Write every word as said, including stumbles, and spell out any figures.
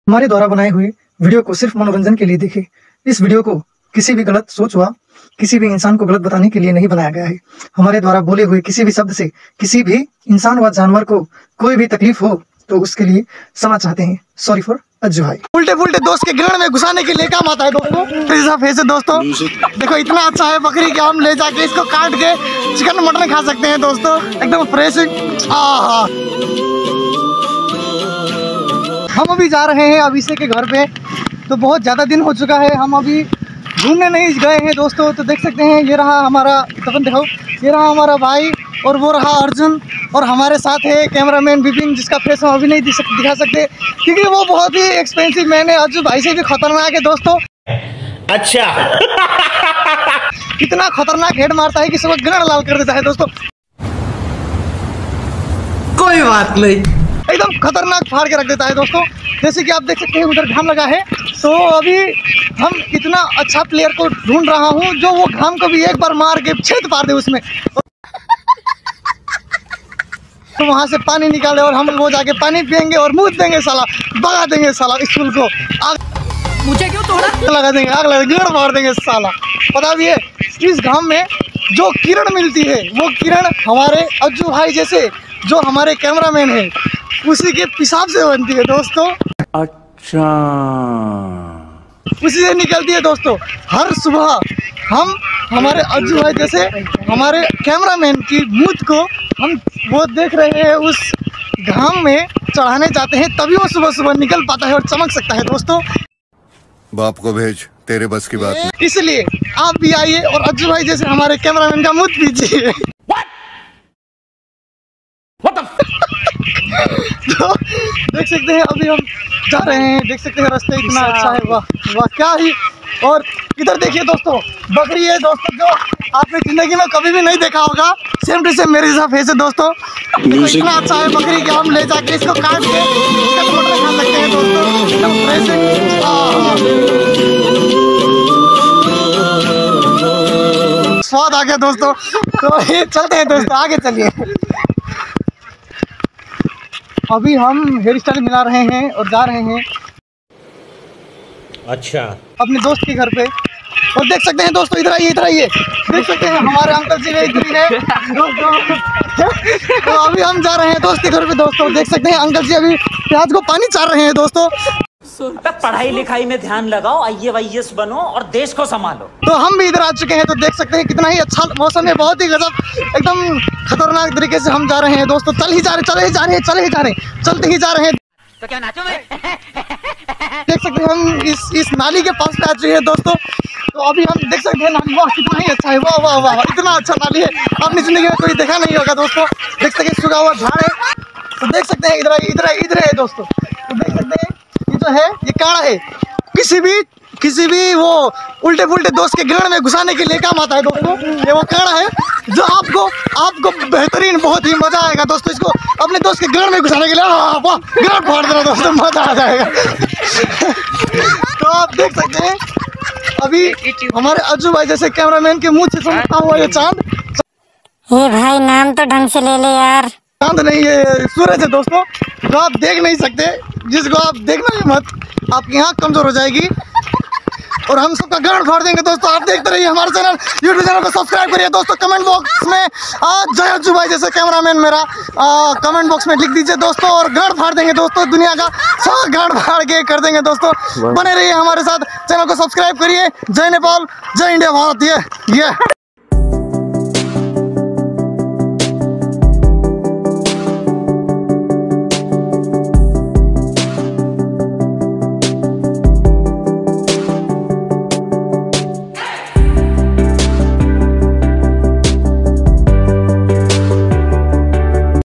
हमारे द्वारा बनाए हुए वीडियो को सिर्फ मनोरंजन के लिए देखें। इस वीडियो को किसी भी गलत सोच व किसी भी इंसान को गलत बताने के लिए नहीं बनाया गया है। हमारे द्वारा बोले हुए किसी भी शब्द से किसी भी इंसान व जानवर को कोई भी तकलीफ हो तो उसके लिए क्षमा चाहते हैं। सॉरी फॉर अज्जू भाई। उल्टे पुल्टे दोस्त के गण में घुसाने के लिए काम आता है दोस्तों। ऐसा फेस है दोस्तों, देखो इतना अच्छा है बकरी के, हम ले जाके इसको काट के चिकन मटन खा सकते हैं दोस्तों, एकदम फ्रेश। आहा, हम अभी जा रहे हैं अभिषेक के घर पे। तो बहुत ज़्यादा दिन हो चुका है, हम अभी घूमने नहीं गए हैं दोस्तों। तो देख सकते हैं, ये रहा हमारा तपन, दिखाओ, ये रहा हमारा भाई और वो रहा अर्जुन, और हमारे साथ है कैमरामैन विपिन, जिसका फेस हम अभी नहीं दिखा सकते क्योंकि वो बहुत ही एक्सपेंसिव मैन है। अर्जुन भाई से भी खतरनाक है दोस्तों। अच्छा इतना खतरनाक हेड मारता है कि सब गण लाल कर देता है दोस्तों। कोई बात नहीं, एकदम खतरनाक फाड़ के रख देता है दोस्तों। जैसे कि आप देख सकते हैं उधर घाम लगा है। तो अभी हम इतना अच्छा प्लेयर को ढूंढ रहा हूँ जो वो घाम को भी एक बार मार के छेद पार दे उसमें, तो वहाँ से पानी निकाले और हम वो जाके पानी पियेंगे और मुँह देंगे, साला भगा देंगे साला स्कूल को। आग मुझे क्यों तोड़ा लगा देंगे, आग लगा देंगे, मार देंगे साला। पता भी है इस घाम में जो किरण मिलती है वो किरण हमारे अज्जू भाई जैसे जो हमारे कैमरामैन है उसी के पेशाब से बनती है दोस्तों। अच्छा, उसी से निकलती है दोस्तों। हर सुबह हम हमारे अज्जू भाई जैसे हमारे कैमरामैन की मूत को हम वो देख रहे हैं उस घाम में चढ़ाने जाते हैं, तभी वो सुबह सुबह निकल पाता है और चमक सकता है दोस्तों। बाप को भेज, तेरे बस की बात नहीं। इसलिए आप भी आइए और अज्जू भाई जैसे हमारे कैमरामैन का मूत पीजिए। तो देख सकते हैं अभी हम जा रहे हैं, देख सकते हैं रास्ते इतना अच्छा है, वाह वाह क्या ही। और इधर देखिए दोस्तों, बकरी है दोस्तों जो आपने जिंदगी में कभी भी नहीं देखा होगा। सेम टू सेम मेरे जैसा फेस है दोस्तों। इतना अच्छा है बकरी के, हम ले जाके इसको काट के मटन खा सकते हैं दोस्तों, एकदम फ्रेश स्वाद आ गया दोस्तों। तो ये चलते हैं दोस्तों, आगे चलिए। अभी हम हेयर स्टाइल मिला रहे हैं और जा रहे हैं अच्छा अपने दोस्त के घर पे। और देख सकते हैं दोस्तों, इधर आइए इधर आइए, देख सकते हैं हमारे अंकल जी इधर ही है दोस्तों। तो अभी हम जा रहे हैं दोस्त के घर पे दोस्तों। देख सकते हैं अंकल जी अभी प्याज को पानी चार रहे हैं दोस्तों। पढ़ाई लिखाई में ध्यान लगाओ, आई ए वाई एस बनो और देश को संभालो। तो हम भी इधर आ चुके हैं, तो देख सकते हैं कितना ही अच्छा मौसम है, बहुत ही गजब, एकदम खतरनाक तरीके से हम जा रहे हैं दोस्तों। चल ही जा रहे चले ही जा रहे हैं चले ही जा रहे हैं चलते ही जा रहे हैं। तो क्या नाचो मैं? देख सकते हैं हम इस इस नाली के पास पे आ चुके हैं दोस्तों। तो अभी हम देख सकते हैं नाली, वाह कितना ही अच्छा है, वाह वाह वाह इतना अच्छा नाली है आपने जिंदगी में कोई देखा नहीं होगा दोस्तों। देख सकते हैं सूखा हुआ झाड़ है, तो देख सकते हैं इधर इधर इधर है दोस्तों। तो देख सकते हैं ये जो है ये काड़ा है, किसी भी किसी भी वो उल्टे पुल्टे दोस्त के गण में घुसाने के लिए काम आता है दोस्तों। ये वो काड़ा है जो आपको आपको बेहतरीन बहुत ही मजा आएगा दोस्तों, इसको अपने दोस्त के गण में घुसाने के लिए वाह गण फाड़ देना दोस्तों, मजा आ जाएगा। तो आप देख सकते हैं अभी हमारे अज्जू भाई जैसे कैमरामैन के मुंह से सुनता हुआ ये चांद। ये भाई नाम तो ढंग से ले ले यार। चांद नहीं, ये सूरज है दोस्तों, जो आप देख नहीं सकते, जिसको आप देखना ही मत, आपकी आँख कमजोर हो जाएगी और हम सबका गण फाड़ देंगे दोस्तों। आप देखते रहिए हमारे चैनल, यूट्यूब चैनल को सब्सक्राइब करिए दोस्तों। कमेंट बॉक्स में जय अज्जू भाई जैसे कैमरामैन मेरा आ, कमेंट बॉक्स में लिख दीजिए दोस्तों, और गण फाड़ देंगे दोस्तों, दुनिया का सब गण फाड़ के कर देंगे दोस्तों। बने रहिए हमारे साथ, चैनल को सब्सक्राइब करिए। जय नेपाल, जय इंडिया, भारत। ये ये